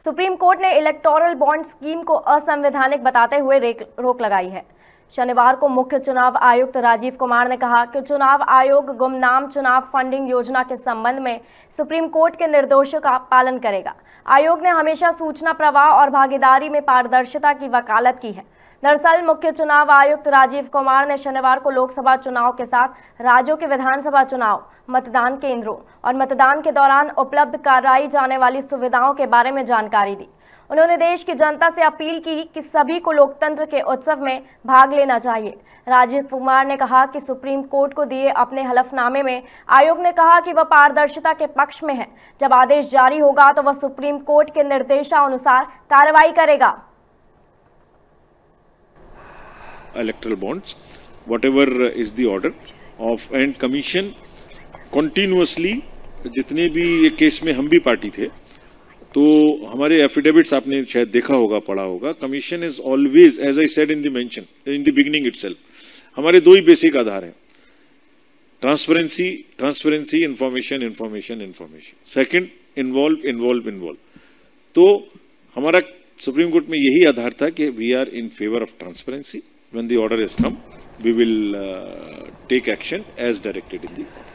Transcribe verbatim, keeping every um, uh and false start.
Supreme court ने electoral bond scheme को असंवैधानिक बताते हुए रोक लगाई है। शनिवार को मुख्य चुनाव आयुक्त राजीव कुमार ने कहा कि चुनाव आयोग गुमनाम चुनाव फंडिंग योजना के संबंध में सुप्रीम कोर्ट के निर्देशों का पालन करेगा। आयोग ने हमेशा सूचना प्रवाह और भागीदारी में पारदर्शिता की वकालत की है। दरअसल मुख्य चुनाव आयुक्त राजीव कुमार ने शनिवार को लोकसभा चुनाव के साथ राज्यों के विधानसभा चुनाव, मतदान केंद्रों और मतदान के दौरान उपलब्ध कराई जाने वाली सुविधाओं के बारे में जानकारी दी। उन्होंने देश की जनता से अपील की कि सभी को लोकतंत्र के उत्सव में भाग लेना चाहिए। राजीव कुमार ने कहा कि सुप्रीम कोर्ट को दिए अपने हलफनामे में आयोग ने कहा कि वह पारदर्शिता के पक्ष में है। जब आदेश जारी होगा तो वह सुप्रीम कोर्ट के निर्देशानुसार कार्रवाई करेगा। Electoral bonds, whatever is the order of and commission continuously, जितने भी ये केस में हम भी पार्टी थे तो हमारे एफिडेविट्स आपने शायद देखा होगा, पढ़ा होगा। Commission is always, as I said in the mention in the beginning itself, हमारे दो ही बेसिक आधार हैं, transparency transparency information information information second involve involve involve. तो हमारा सुप्रीम कोर्ट में यही आधार था कि we are in favour of transparency. When the order has come, we will uh, take action as directed in the